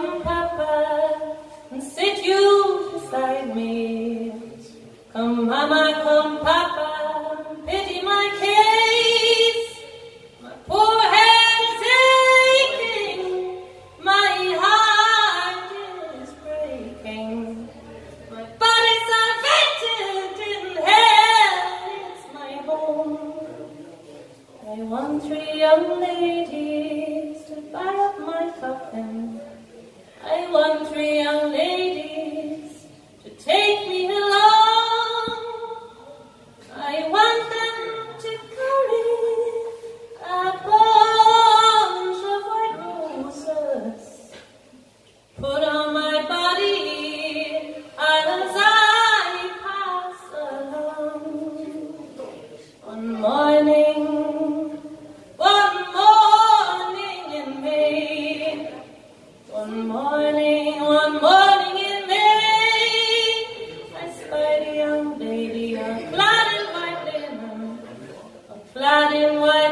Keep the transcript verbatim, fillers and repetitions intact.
come, Papa, and sit you beside me. Come, Mama, come, Papa, pity my case. My poor head is aching, my heart is breaking. My body's affected in hell, it's my home. I want three young ladies to buy up my coffin. I want three young ladies to take me along. I want them to carry a bunch of white roses, put on my body as I pass along. One morning, one morning in May, one morning, one morning in May, I spied a young lady, all clad in white linen, all clad in white